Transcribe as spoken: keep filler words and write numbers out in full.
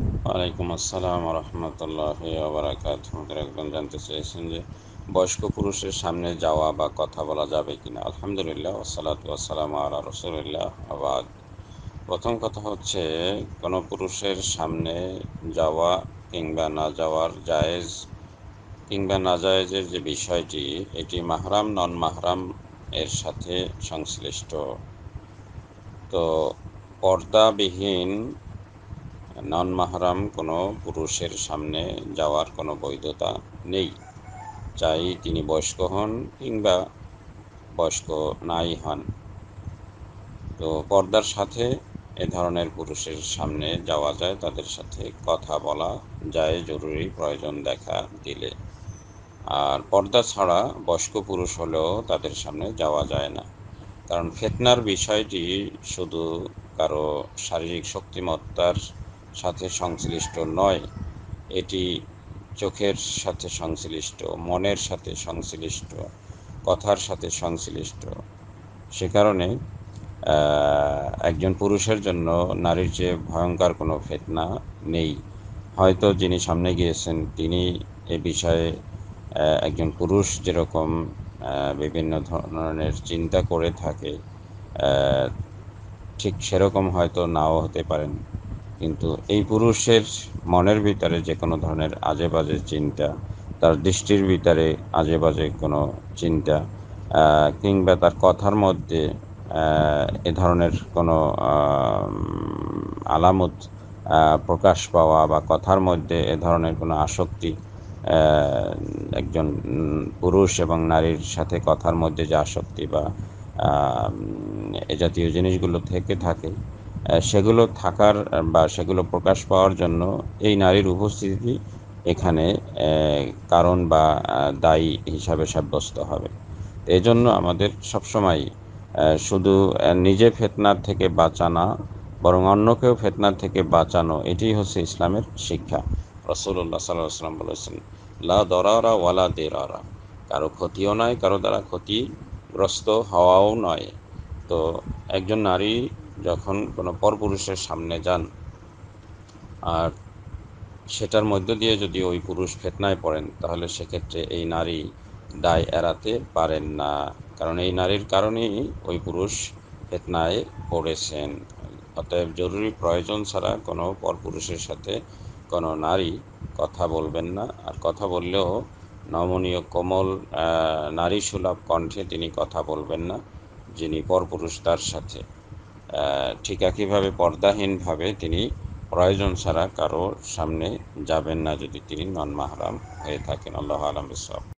ওয়ালাইকুম আসসালাম রহমতুল্লাহি ওয়া বারাকাতুহু। আমাদের একজন জানতে চেয়েছেন যে বয়স্ক পুরুষের সামনে যাওয়া বা কথা বলা যাবে কিনা। আলহামদুলিল্লাহ ওয়াসসালাতু ওয়াসসালামু আলা রাসূলিল্লাহ ওয়া বাদ। প্রথম কথা হচ্ছে, কোনো পুরুষের সামনে যাওয়া কিংবা না যাওয়ার জায়েজ কিংবা না জায়েজের যে বিষয়টি, এটি মাহরাম নন মাহরাম এর সাথে সংশ্লিষ্ট। তো পর্দাবিহীন নন মাহরাম কোনো পুরুষের সামনে যাওয়ার কোনো বৈধতা নেই, চাই তিনি বয়স্ক হন কিংবা বয়স্ক নাই হন। তো পর্দার সাথে এ ধরনের পুরুষের সামনে যাওয়া যায়, তাদের সাথে কথা বলা যায় জরুরি প্রয়োজন দেখা দিলে। আর পর্দা ছাড়া বয়স্ক পুরুষ হলেও তাদের সামনে যাওয়া যায় না, কারণ ফিতনার বিষয়টি শুধু কারো শারীরিক শক্তিমত্তার সাথে সংশ্লিষ্ট নয়, এটি চোখের সাথে সংশ্লিষ্ট, মনের সাথে সংশ্লিষ্ট, কথার সাথে সংশ্লিষ্ট। সে কারণে একজন পুরুষের জন্য নারীর চেয়ে ভয়ঙ্কর কোনো ফিতনা নেই। হয়তো যিনি সামনে গিয়েছেন তিনি এ বিষয়ে একজন পুরুষ যেরকম বিভিন্ন ধরনের চিন্তা করে থাকে, ঠিক সেরকম হয়তো নাও হতে পারেন, কিন্তু এই পুরুষের মনের ভিতরে যে কোনো ধরনের আজে বাজে চিন্তা, তার দৃষ্টির ভিতরে আজে বাজে কোনো চিন্তা, কিংবা তার কথার মধ্যে এ ধরনের কোনো আলামত প্রকাশ পাওয়া বা কথার মধ্যে এ ধরনের কোনো আসক্তি, একজন পুরুষ এবং নারীর সাথে কথার মধ্যে যে আসক্তি বা এ জাতীয় জিনিসগুলো থেকে থাকে, সেগুলো থাকার বা সেগুলো প্রকাশ পাওয়ার জন্য এই নারীর উপস্থিতি এখানে কারণ বা দায়ী হিসাবে সাব্যস্ত হবে। এই জন্য আমাদের সবসময় শুধু নিজে ফিতনার থেকে বাঁচা না, বরং অন্যকেও ফিতনার থেকে বাঁচানো, এটি হচ্ছে ইসলামের শিক্ষা। রাসূলুল্লাহ সাল্লাল্লাহু আলাইহি ওয়াসাল্লাম বলেছেন, লা দরারা ওয়ালা দিরারা, কারো ক্ষতিও নয়, কারো দ্বারা ক্ষতিগ্রস্ত হওয়াও নয়। তো একজন নারী যখন কোনো পরপুরুষের সামনে যান, আর সেটার মধ্য দিয়ে যদি ওই পুরুষ ফিতনায় পড়েন, তাহলে সেক্ষেত্রে এই নারী দায় এড়াতে পারেন না, কারণ এই নারীর কারণেই ওই পুরুষ ফিতনায় পড়েছেন। অতএব জরুরি প্রয়োজন ছাড়া কোনো পরপুরুষের সাথে কোনো নারী কথা বলবেন না। আর কথা বললেও নমনীয় কোমল নারী সুলভ কণ্ঠে তিনি কথা বলবেন না, যিনি পরপুরুষ তার সাথে। ঠিক একইভাবে পর্দাহীনভাবে তিনি প্রয়োজন ছাড়া কারো সামনে যাবেন না, যদি তিনি নন মাহরাম হয়ে থাকেন। আল্লাহু আ'লাম বিস-সাওয়াব।